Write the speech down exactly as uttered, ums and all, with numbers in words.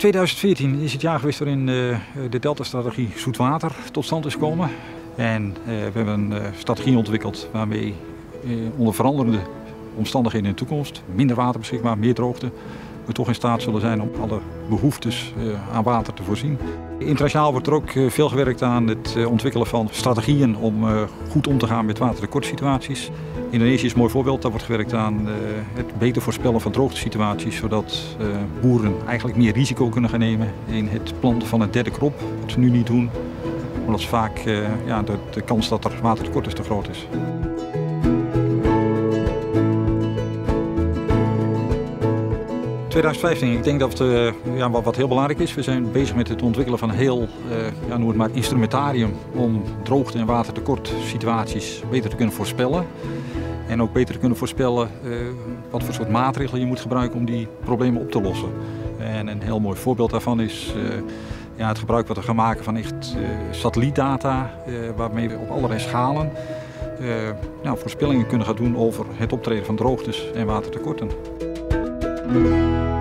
tweeduizend veertien is het jaar geweest waarin uh, de Delta-strategie zoetwater tot stand is gekomen. En uh, we hebben een uh, strategie ontwikkeld waarmee uh, onder veranderende omstandigheden in de toekomst, minder water beschikbaar, meer droogte, we toch in staat zullen zijn om alle behoeftes uh, aan water te voorzien. Internationaal wordt er ook uh, veel gewerkt aan het uh, ontwikkelen van strategieën om uh, goed om te gaan met watertekortsituaties. Indonesië is een mooi voorbeeld. Daar wordt gewerkt aan uh, het beter voorspellen van droogtesituaties, zodat uh, boeren eigenlijk meer risico kunnen gaan nemen in het planten van een derde krop, wat ze nu niet doen, omdat ze vaak uh, ja, de, de kans dat er watertekort is te groot is. tweeduizend vijftien, ik denk dat uh, ja, wat, wat heel belangrijk is, we zijn bezig met het ontwikkelen van een heel uh, ja, noem het maar instrumentarium om droogte- en watertekortsituaties beter te kunnen voorspellen. En ook beter te kunnen voorspellen uh, wat voor soort maatregelen je moet gebruiken om die problemen op te lossen. En een heel mooi voorbeeld daarvan is uh, ja, het gebruik wat we gaan maken van echt uh, satellietdata, uh, waarmee we op allerlei schalen uh, nou, voorspellingen kunnen gaan doen over het optreden van droogtes en watertekorten.